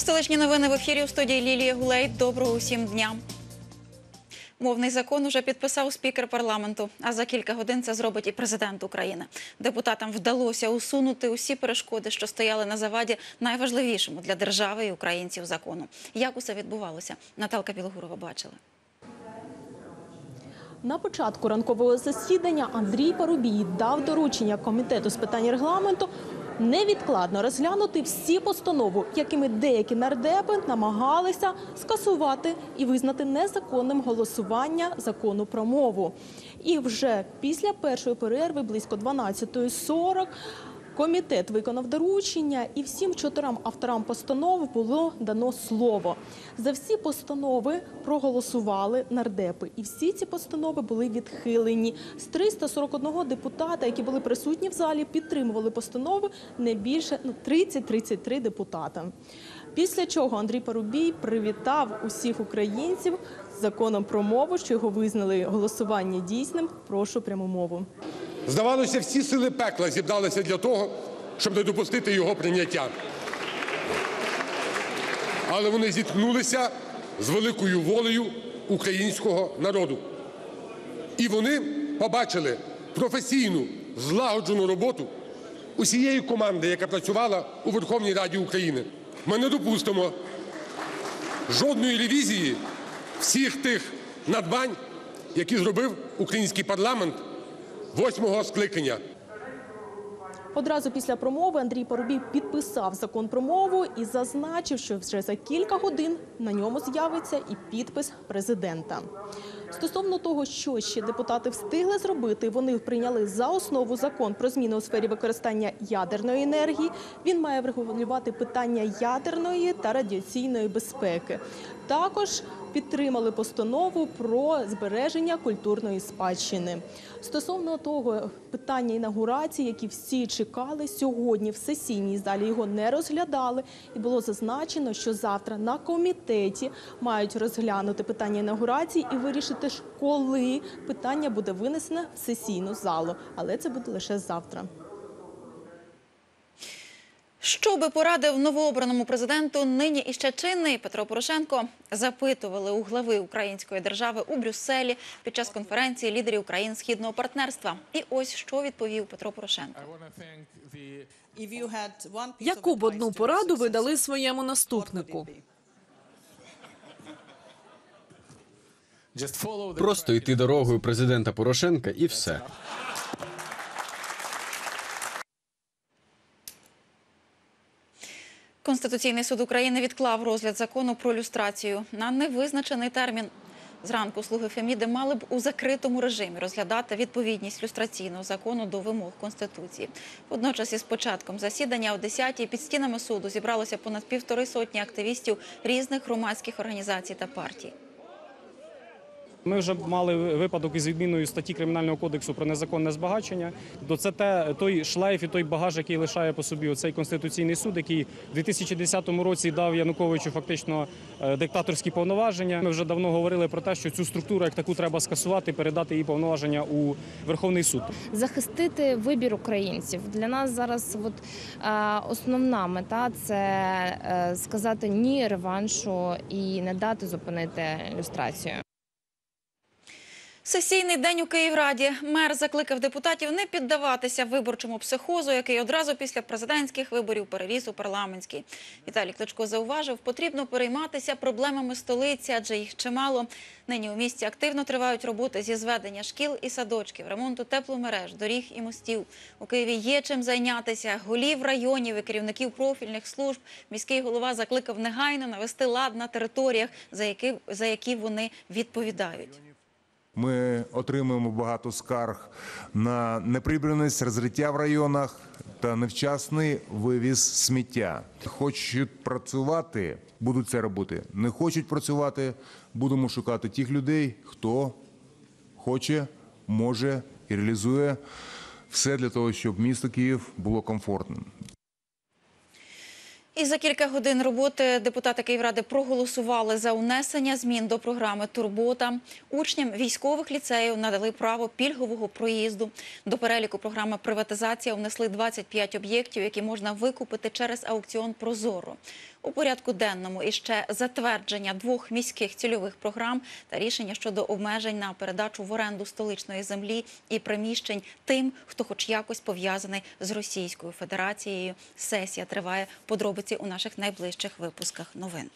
Столичні новини в ефірі у студії Лілія Гулей. Доброго усім дня. Мовний закон уже підписав спікер парламенту, а за кілька годин це зробить і президент України. Депутатам вдалося усунути усі перешкоди, що стояли на заваді найважливішому для держави і українців закону. Як усе відбувалося? Наталка Білогурова бачила. На початку ранкового засідання Андрій Парубій дав доручення Комітету з питань регламенту невідкладно розглянути всі постанови, якими деякі нардепи намагалися скасувати і визнати незаконним голосування закону про мову. І вже після першої перерви, близько 12:40, комітет виконав доручення і всім 4 авторам постанов було дано слово. За всі постанови проголосували нардепи. І всі ці постанови були відхилені. З 341 депутата, які були присутні в залі, підтримували постанови не більше 30-33 депутата. Після чого Андрій Парубій привітав усіх українців з законом про мову, що його визнали голосування дійсним. Прошу пряму мову. Здавалося, всі сили пекла зібралися для того, щоб не допустити його прийняття. Але вони зіткнулися з великою волею українського народу. І вони побачили професійну, злагоджену роботу усієї команди, яка працювала у Верховній Раді України. Ми не допустимо жодної ревізії всіх тих надбань, які зробив український парламент 8-го скликання. Одразу після промови Андрій Парубій підписав закон про мову і зазначив, що вже за кілька годин на ньому з'явиться і підпис президента. Стосовно того, що ще депутати встигли зробити, вони прийняли за основу закон про зміни у сфері використання ядерної енергії. Він має врегулювати питання ядерної та радіаційної безпеки. Також підтримали постанову про збереження культурної спадщини. Стосовно того питання інаугурації, які всі чекали, сьогодні в сесійній залі його не розглядали. І було зазначено, що завтра на комітеті мають розглянути питання інаугурації і вирішити, коли питання буде винесене в сесійну залу. Але це буде лише завтра. Що би порадив новообраному президенту нині іще чинний Петро Порошенко, запитували у глави української держави у Брюсселі під час конференції лідерів країн Східного партнерства. І ось що відповів Петро Порошенко. Яку б одну пораду ви дали своєму наступнику? Просто йти дорогою президента Порошенка і все. Конституційний суд України відклав розгляд закону про люстрацію на невизначений термін. Зранку слуги Феміди мали б у закритому режимі розглядати відповідність люстраційного закону до вимог Конституції. Водночас із початком засідання о 10-й під стінами суду зібралося понад 1,5 сотні активістів різних громадських організацій та партій. Ми вже мали випадок із відміною статті Кримінального кодексу про незаконне збагачення. Це той шлейф і той багаж, який лишає по собі оцей Конституційний суд, який в 2010 році дав Януковичу фактично диктаторські повноваження. Ми вже давно говорили про те, що цю структуру як таку треба скасувати, передати її повноваження у Верховний суд. Захистити вибір українців. Для нас зараз основна мета – це сказати ні реваншу і не дати зупинити люстрацію. Сесійний день у Київраді. Мер закликав депутатів не піддаватися виборчому психозу, який одразу після президентських виборів переріс у парламентський. Віталій Кличко зауважив, потрібно перейматися проблемами столиці, адже їх чимало. Нині у місті активно тривають роботи зі зведення шкіл і садочків, ремонту тепломереж, доріг і мостів. У Києві є чим зайнятися. Голів районів і керівників профільних служб міський голова закликав негайно навести лад на територіях, за які вони відповідають. Ми отримуємо багато скарг на неприбраність, розриття в районах та невчасний вивіз сміття. Хочуть працювати – будуть це робити. Не хочуть працювати – будемо шукати тих людей, хто хоче, може і реалізує все для того, щоб місто Київ було комфортним. І за кілька годин роботи депутати Київради проголосували за внесення змін до програми «Турбота». Учням військових ліцеїв надали право пільгового проїзду. До переліку програми «Приватизація» внесли 25 об'єктів, які можна викупити через аукціон «Прозоро». У порядку денному іще затвердження 2 міських цільових програм та рішення щодо обмежень на передачу в оренду столичної землі і приміщень тим, хто хоч якось пов'язаний з Російською Федерацією. Сесія триває. Подробиці у наших найближчих випусках новин.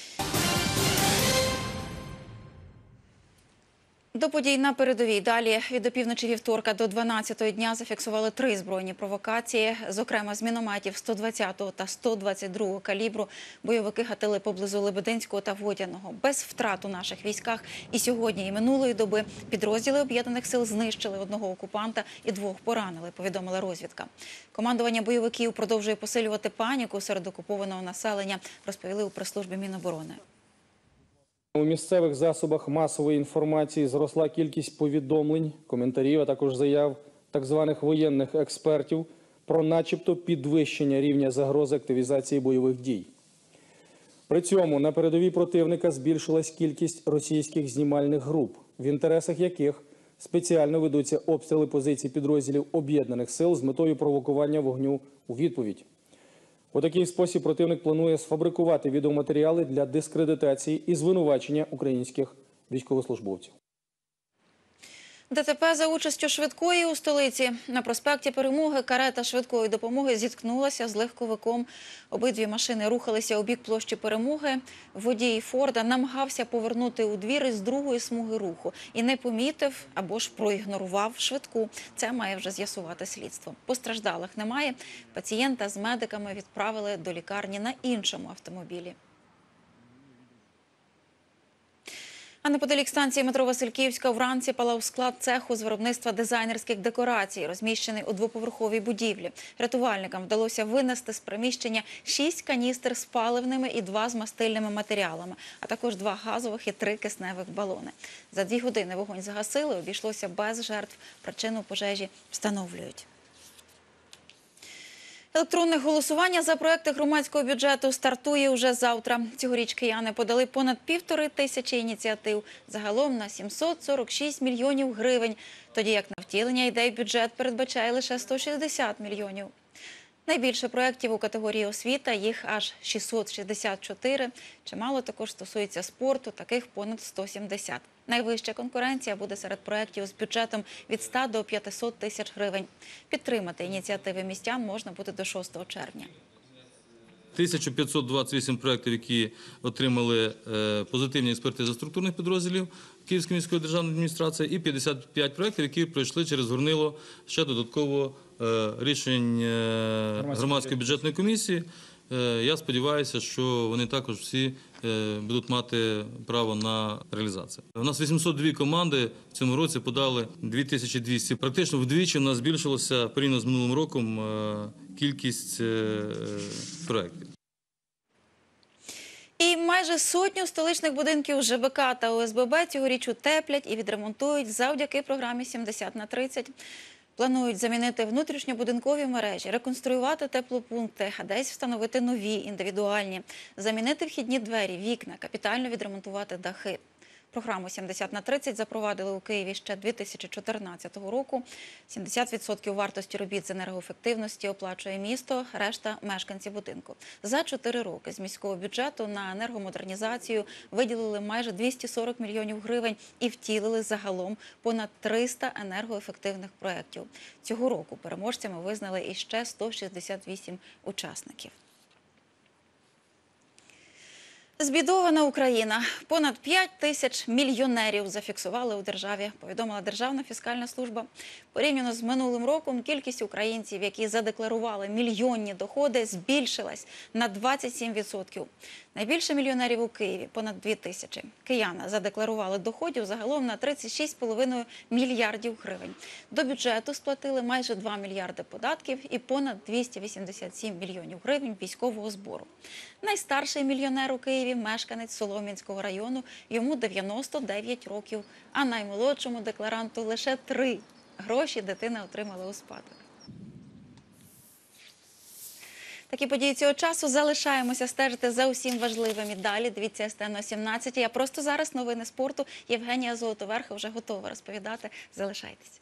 До подій на передовій. Далі від опівночі вівторка до 12-го дня зафіксували 3 збройні провокації. Зокрема, з мінометів 120-го та 122-го калібру бойовики гатили поблизу Лебединського та Водяного. Без втрат у наших військах і сьогодні, і минулої доби підрозділи Об'єднаних сил знищили 1 окупанта і 2 поранили, повідомила розвідка. Командування бойовиків продовжує посилювати паніку серед окупованого населення, розповіли у прес-службі Міноборони. У місцевих засобах масової інформації зросла кількість повідомлень, коментарів, а також заяв так званих воєнних експертів про начебто підвищення рівня загрози активізації бойових дій. При цьому на передовій противника збільшилась кількість російських знімальних груп, в інтересах яких спеціально ведуться обстріли позицій підрозділів Об'єднаних сил з метою провокування вогню у відповідь. У такий спосіб противник планує сфабрикувати відеоматеріали для дискредитації і звинувачення українських військовослужбовців. ДТП за участю швидкої у столиці. На проспекті Перемоги карета швидкої допомоги зіткнулася з легковиком. Обидві машини рухалися у бік площі Перемоги. Водій Форда намагався повернути у двір із другої смуги руху і не помітив або ж проігнорував швидку. Це має вже з'ясувати слідство. Постраждалих немає. Пацієнта з медиками відправили до лікарні на іншому автомобілі. А неподалік станції метро Васильківська вранці палав склад цеху з виробництва дизайнерських декорацій, розміщений у 2-поверховій будівлі. Рятувальникам вдалося винести з приміщення 6 каністр з паливними і 2 з мастильними матеріалами, а також 2 газових і 3 кисневих балони. За 2 години вогонь загасили, обійшлося без жертв. Причину пожежі встановлюють. Електронне голосування за проекти громадського бюджету стартує уже завтра. Цьогоріч кияни подали понад 1500 ініціатив, загалом на 746 мільйонів гривень, тоді як на втілення ідей бюджет передбачає лише 160 мільйонів. Найбільше проєктів у категорії освіта, їх аж 664. Чимало також стосується спорту, таких понад 170. Найвища конкуренція буде серед проєктів з бюджетом від 100 до 500 тисяч гривень. Підтримати ініціативи містян можна буде до 6 червня. 1528 проєктів, які отримали позитивні експертизи структурних підрозділів Київської міської державної адміністрації, і 55 проєктів, які пройшли через горнило ще додатково рішень громадської бюджетної комісії. Я сподіваюся, що вони також всі будуть мати право на реалізацію. У нас 802 команди в цьому році подали 2200. Практично вдвічі у нас збільшилося порівняно з минулим роком кількість проєктів. І майже 100 столичних будинків ЖБК та ОСББ цьогоріч утеплять і відремонтують завдяки програмі 70/30. Планують замінити внутрішньобудинкові мережі, реконструювати теплопункти, а десь встановити нові, індивідуальні, замінити вхідні двері, вікна, капітально відремонтувати дахи. Програму 70/30 запровадили у Києві ще 2014 року. 70% вартості робіт з енергоефективності оплачує місто, решта – мешканці будинку. За 4 роки з міського бюджету на енергомодернізацію виділили майже 240 мільйонів гривень і втілили загалом понад 300 енергоефективних проєктів. Цього року переможцями визнали іще 168 учасників. Збідована Україна. Понад 5 тисяч мільйонерів зафіксували у державі, повідомила Державна фіскальна служба. Порівняно з минулим роком кількість українців, які задекларували мільйонні доходи, збільшилась на 27%. Найбільше мільйонерів у Києві – понад 2 тисячі. Кияни задекларували доходів загалом на 36,5 мільярдів гривень. До бюджету сплатили майже 2 мільярди податків і понад 287 мільйонів гривень військового збору. Найстарший мільйонер у Києві – мешканець Солом'янського району, йому 99 років, а наймолодшому декларанту лише 3. Гроші дитина отримала у спадок. Такі події цього часу. Залишаємося стежити за усім важливим і далі. Дивіться СТН о 17. А просто зараз новини спорту. Євгенія Золотоверха вже готова розповідати. Залишайтеся.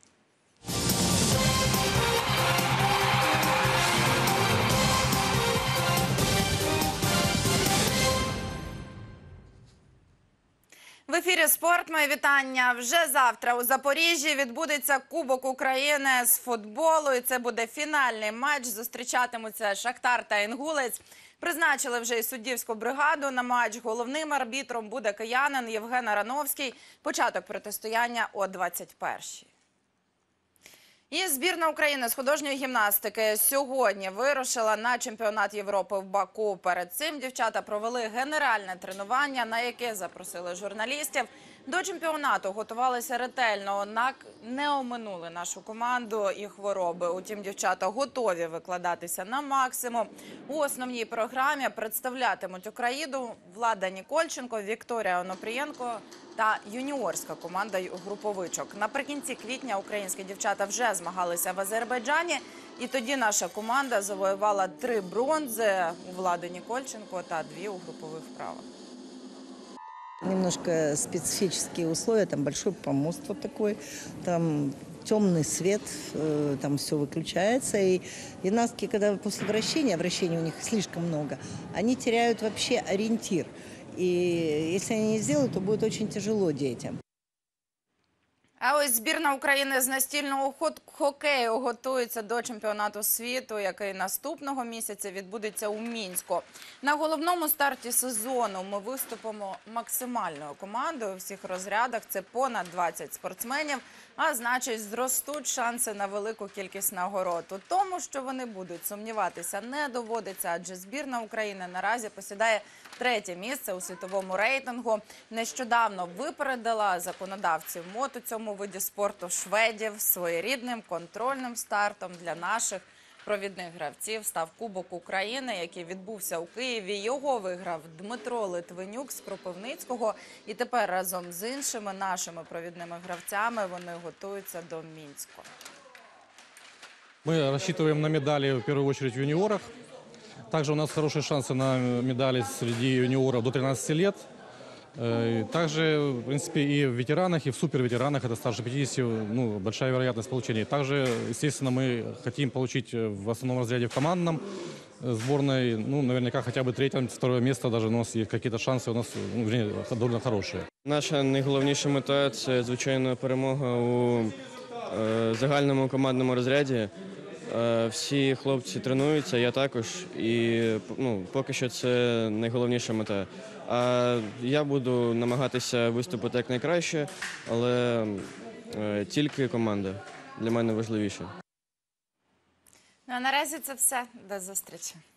ефірі «Спорт». Мої вітання. Вже завтра у Запоріжжі відбудеться Кубок України з футболу. І це буде фінальний матч. Зустрічатимуться Шахтар та Інгулець. Призначили вже і суддівську бригаду на матч. Головним арбітром буде киянин Євген Арановський. Початок протистояння о 21-й. І збірна України з художньої гімнастики сьогодні вирушила на чемпіонат Європи в Баку. Перед цим дівчата провели генеральне тренування, на яке запросили журналістів. До чемпіонату готувалися ретельно, однак не оминули нашу команду і хвороби. Утім, дівчата готові викладатися на максимум. У основній програмі представлятимуть Україну Влада Нікольченко, Вікторія Онопрієнко та юніорська команда груповичок. Наприкінці квітня українські дівчата вже змагалися в Азербайджані. І тоді наша команда завоювала 3 бронзи у Влади Нікольченко та 2 у групових вправах. Немножко специфические условия, там большой помост вот такой, там темный свет, там все выключается. И гимнастки, когда после вращения у них слишком много, они теряют вообще ориентир. И если они не сделают, то будет очень тяжело детям. А ось збірна України з настільного хокею готується до чемпіонату світу, який наступного місяця відбудеться у Мінську. На головному старті сезону ми виступимо максимальною командою у всіх розрядах. Це понад 20 спортсменів, а значить зростуть шанси на велику кількість нагород. У тому, що вони будуть сумніватися, не доводиться, адже збірна України наразі посідає 3-є місце у світовому рейтингу. Нещодавно випередила законодавців МОТ у цьому виді спорту шведів. Своєрідним контрольним стартом для наших провідних гравців став Кубок України, який відбувся у Києві. Його виграв Дмитро Литвинюк з Кропивницького. І тепер разом з іншими нашими провідними гравцями вони готуються до Мінську. Мы рассчитываем на медали в первую очередь в юниорах. Также у нас хорошие шансы на медали среди юниоров до 13 лет. Также, в принципе, и в ветеранах, и в суперветеранах, это старше 50, большая вероятность получения. Также, естественно, мы хотим получить в основном разряде в командном сборной, наверняка хотя бы 3-е, 2-е место, даже у нас есть какие-то шансы, у нас довольно хорошие. Наша найголовніша мета – це, звичайно, перемога у загальному командному розряді. Всі хлопці тренуються, я також, і поки що це найголовніша мета. А я буду намагатися виступити якнайкраще, але тільки команда для мене важливіша. Ну а наразі це все. До зустрічі.